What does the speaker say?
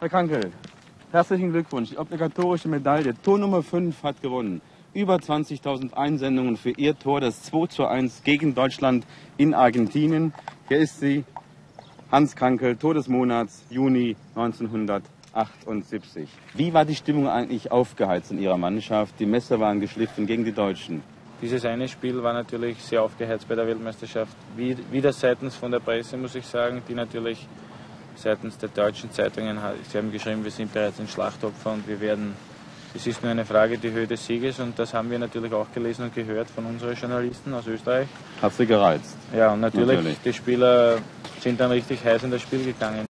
Herr Kankel, herzlichen Glückwunsch. Die obligatorische Medaille, Tor Nummer 5 hat gewonnen. Über 20.000 Einsendungen für Ihr Tor, das 2:1 gegen Deutschland in Argentinien. Hier ist sie, Hans Kankel, Tor des Monats, Juni 1978. Wie war die Stimmung eigentlich aufgeheizt in Ihrer Mannschaft? Die Messer waren geschliffen gegen die Deutschen. Dieses eine Spiel war natürlich sehr aufgeheizt bei der Weltmeisterschaft. Wieder seitens von der Presse, muss ich sagen, die natürlich seitens der deutschen Zeitungen, sie haben geschrieben, wir sind bereits ein Schlachtopfer und es ist nur eine Frage der Höhe des Sieges und das haben wir natürlich auch gelesen und gehört von unseren Journalisten aus Österreich. Hat sie gereizt? Ja, und natürlich. Die Spieler sind dann richtig heiß in das Spiel gegangen.